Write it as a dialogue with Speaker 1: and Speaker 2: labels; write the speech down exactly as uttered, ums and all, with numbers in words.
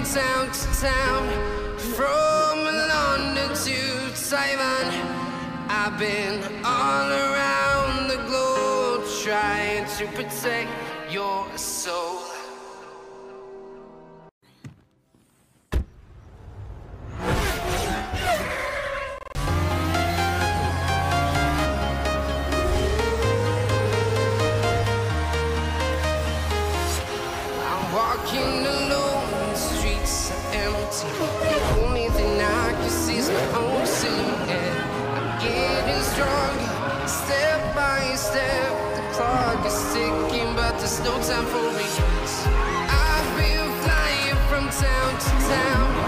Speaker 1: town to town, from London to Taiwan. I've been all around the globe trying to protect your soul. Walking alone, the streets are empty. The only thing I can see is my own silhouette. I'm getting stronger, step by step. The clock is ticking, but there's no time for me. I've been flying from town to town,